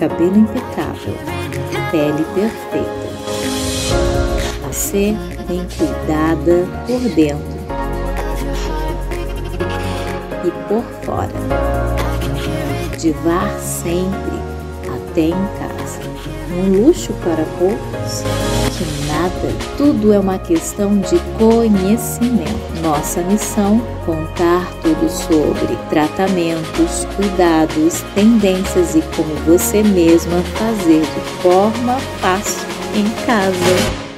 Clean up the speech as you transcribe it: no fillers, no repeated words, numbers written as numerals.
cabelo impecável, pele perfeita. Você bem cuidada por dentro e por fora. Divar sempre, até em casa. Um luxo para poucos? Que nada, tudo é uma questão de conhecimento. Nossa missão: contar tudo sobre tratamentos, cuidados, tendências e como você mesma fazer de forma fácil em casa.